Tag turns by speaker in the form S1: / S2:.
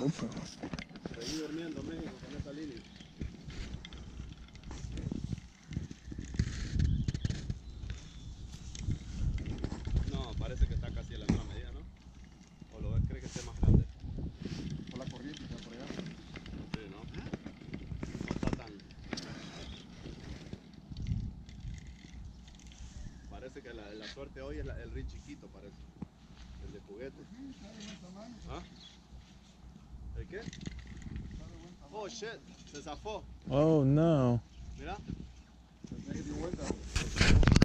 S1: Opa.
S2: Seguí durmiendo México con esa línea. No, parece que está casi a la misma medida, ¿no? ¿O lo ves, cree que esté más grande?
S1: Por la corriente que va por allá.
S2: Sí, ¿no? No está tan... Parece que la suerte hoy es el ring chiquito, parece. El de juguete. ¿Ah? ¿El qué? Oh shit, se zafó.
S1: Oh no.
S2: Mira.
S1: Tenés que dar vuelta.